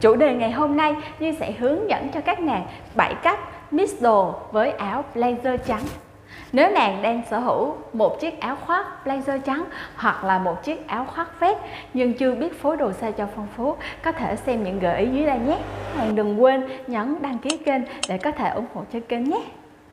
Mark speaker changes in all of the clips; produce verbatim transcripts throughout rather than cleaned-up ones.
Speaker 1: Chủ đề ngày hôm nay Như sẽ hướng dẫn cho các nàng bảy cách mix đồ với áo blazer trắng. Nếu nàng đang sở hữu một chiếc áo khoác blazer trắng hoặc là một chiếc áo khoác vest nhưng chưa biết phối đồ sao cho phong phú, có thể xem những gợi ý dưới đây nhé. Nàng đừng quên nhấn đăng ký kênh để có thể ủng hộ cho kênh nhé.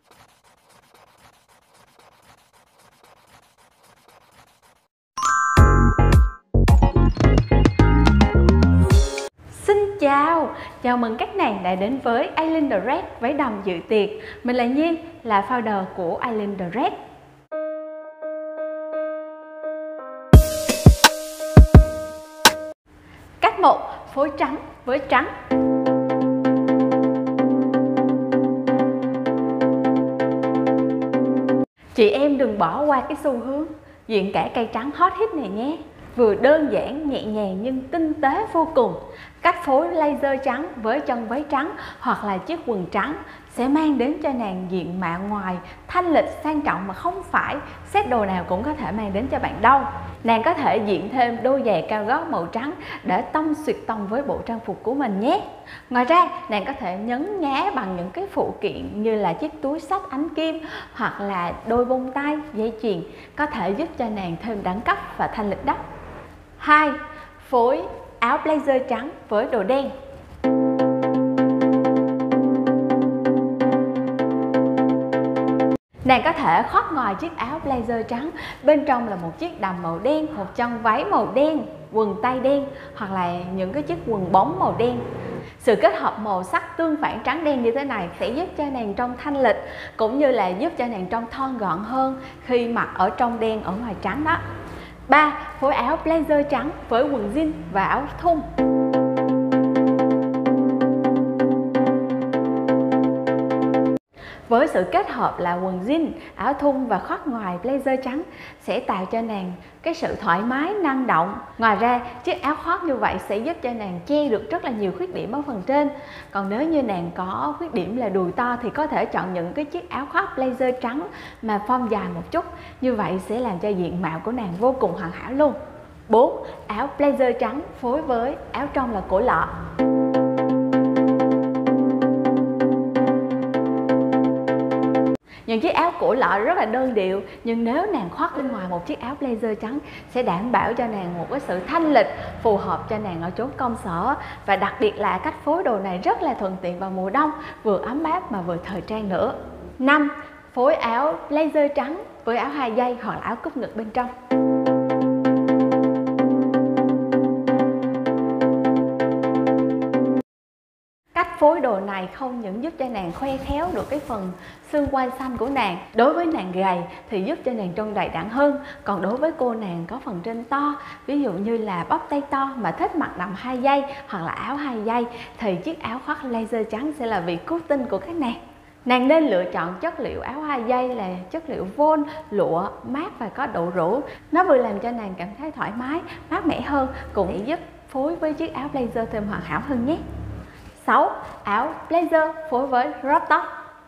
Speaker 1: Xin chào, chào mừng các nàng đã đến với Island Dress váy đầm dự tiệc. Mình là Nhiên, là founder của Island Dress. Cách một, phối trắng với trắng. Chị em đừng bỏ qua cái xu hướng diện cả cây trắng hot hit này nhé. Vừa đơn giản, nhẹ nhàng nhưng tinh tế vô cùng. Cách phối blazer trắng với chân váy trắng hoặc là chiếc quần trắng sẽ mang đến cho nàng diện mạo ngoài thanh lịch sang trọng mà không phải set đồ nào cũng có thể mang đến cho bạn đâu. Nàng có thể diện thêm đôi giày cao gót màu trắng để tông xuyệt tông với bộ trang phục của mình nhé. Ngoài ra, nàng có thể nhấn nhá bằng những cái phụ kiện như là chiếc túi xách ánh kim hoặc là đôi bông tai, dây chuyền có thể giúp cho nàng thêm đẳng cấp và thanh lịch đó. hai. Phối áo blazer trắng với đồ đen. Nàng có thể khoác ngoài chiếc áo blazer trắng, bên trong là một chiếc đầm màu đen, một chân váy màu đen, quần tay đen hoặc là những cái chiếc quần bóng màu đen. Sự kết hợp màu sắc tương phản trắng đen như thế này sẽ giúp cho nàng trông thanh lịch cũng như là giúp cho nàng trông thon gọn hơn khi mặc ở trong đen ở ngoài trắng đó. ba. Phối áo blazer trắng với quần jean và áo thun. Với sự kết hợp là quần jean, áo thun và khoác ngoài blazer trắng sẽ tạo cho nàng cái sự thoải mái, năng động. Ngoài ra, chiếc áo khoác như vậy sẽ giúp cho nàng che được rất là nhiều khuyết điểm ở phần trên. Còn nếu như nàng có khuyết điểm là đùi to thì có thể chọn những cái chiếc áo khoác blazer trắng mà form dài một chút. Như vậy sẽ làm cho diện mạo của nàng vô cùng hoàn hảo luôn. bốn. Áo blazer trắng phối với áo trong là cổ lọ. Những chiếc áo cổ lọ rất là đơn điệu, nhưng nếu nàng khoác bên ngoài một chiếc áo blazer trắng sẽ đảm bảo cho nàng một cái sự thanh lịch phù hợp cho nàng ở chốn công sở. Và đặc biệt là cách phối đồ này rất là thuận tiện vào mùa đông, vừa ấm áp mà vừa thời trang nữa. năm. Phối áo blazer trắng với áo hai dây hoặc là áo cúp ngực bên trong. Phối đồ này không những giúp cho nàng khoe khéo được cái phần xương quai xanh của nàng. Đối với nàng gầy thì giúp cho nàng trông đầy đặn hơn. Còn đối với cô nàng có phần trên to, ví dụ như là bắp tay to mà thích mặc đầm hai dây hoặc là áo hai dây, thì chiếc áo khoác blazer trắng sẽ là vị cứu tinh của các nàng. Nàng nên lựa chọn chất liệu áo hai dây là chất liệu vôn, lụa, mát và có độ rũ. Nó vừa làm cho nàng cảm thấy thoải mái, mát mẻ hơn, cũng sẽ giúp phối với chiếc áo blazer thêm hoàn hảo hơn nhé. sáu. Áo blazer phối với crop top.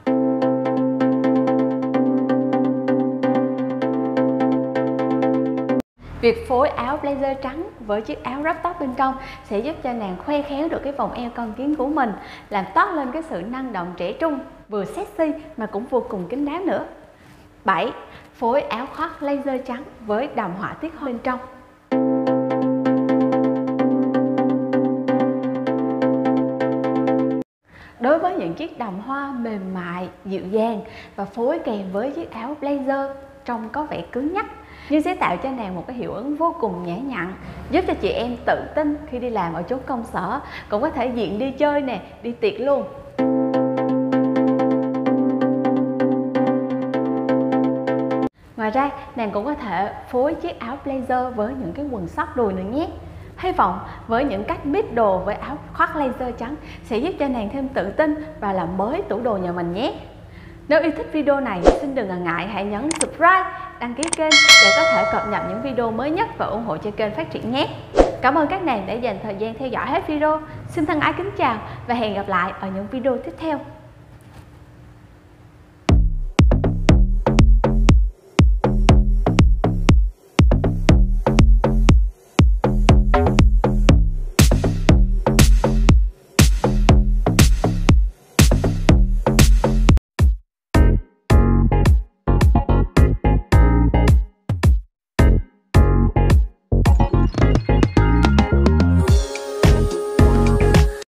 Speaker 1: Việc phối áo blazer trắng với chiếc áo crop top bên trong sẽ giúp cho nàng khoe khéo được cái vòng eo con kiến của mình, làm toát lên cái sự năng động trẻ trung, vừa sexy mà cũng vô cùng kín đáo nữa. bảy. Phối áo khoác blazer trắng với đầm họa tiết hoa bên trong. Đối với những chiếc đầm hoa mềm mại, dịu dàng và phối kèm với chiếc áo blazer trông có vẻ cứng nhắc, nhưng sẽ tạo cho nàng một cái hiệu ứng vô cùng nhã nhặn, giúp cho chị em tự tin khi đi làm ở chốn công sở, cũng có thể diện đi chơi nè, đi tiệc luôn. Ngoài ra, nàng cũng có thể phối chiếc áo blazer với những cái quần sóc đùi nữa nhé. Hy vọng với những cách mix đồ với áo khoác blazer trắng sẽ giúp cho nàng thêm tự tin và làm mới tủ đồ nhà mình nhé. Nếu yêu thích video này, xin đừng ngần ngại hãy nhấn subscribe, đăng ký kênh để có thể cập nhật những video mới nhất và ủng hộ cho kênh phát triển nhé. Cảm ơn các nàng đã dành thời gian theo dõi hết video. Xin thân ái kính chào và hẹn gặp lại ở những video tiếp theo.